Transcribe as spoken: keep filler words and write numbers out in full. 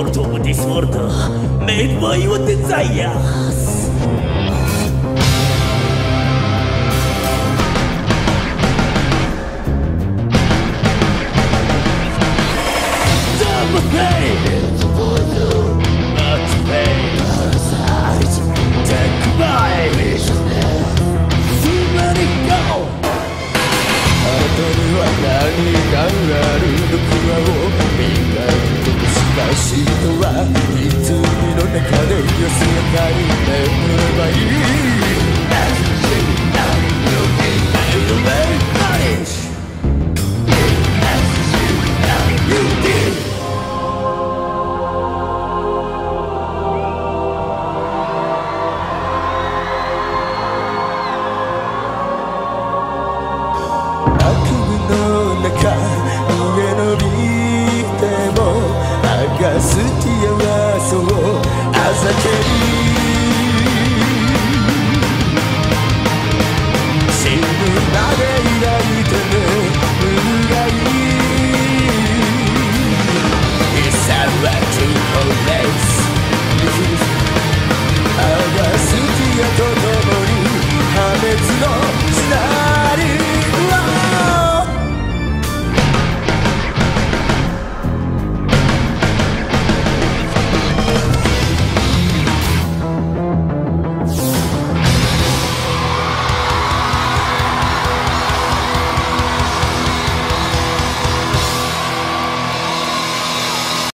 world of this world made by your desires. Double pain, much pain. Take my vision, let it go. あなたには何があるのかを磨くとしか人はいつみの中でよすがかり眠ればいい As you know you can make punish As you know you didの中上の見てもあがす幸せをあざけり死ぬまで抱いても無がいい It's a right to always あがすきやとともに破滅の砂